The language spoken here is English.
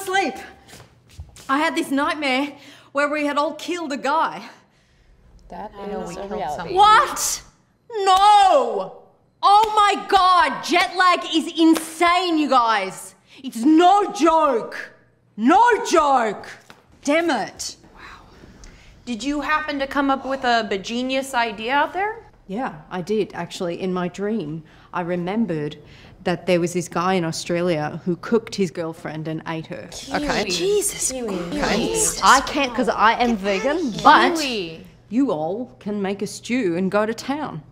asleep, I had this nightmare where we had all killed a guy. That is a reality. What? No! Oh my God, jet lag is insane, you guys. It's no joke. No joke. Damn it. Wow. Did you happen to come up with a genius idea out there? Yeah, I did, actually. In my dream, I remembered that there was this guy in Australia who cooked his girlfriend and ate her. Okay. Jesus. Okay. I can't because I am vegan, but you all can make a stew and go to town.